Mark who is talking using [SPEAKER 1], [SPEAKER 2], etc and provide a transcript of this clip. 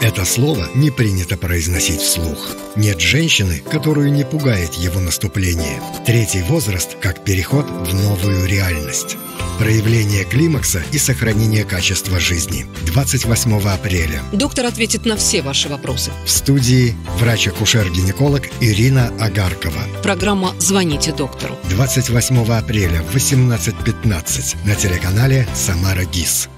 [SPEAKER 1] Это слово не принято произносить вслух. Нет женщины, которую не пугает его наступление. Третий возраст как переход в новую реальность. Проявление климакса и сохранение качества жизни. 28 апреля.
[SPEAKER 2] Доктор ответит на все ваши вопросы.
[SPEAKER 1] В студии врач-акушер-гинеколог Ирина Агаркова.
[SPEAKER 2] Программа «Звоните доктору».
[SPEAKER 1] 28 апреля в 18:15 на телеканале «Самара ГИС».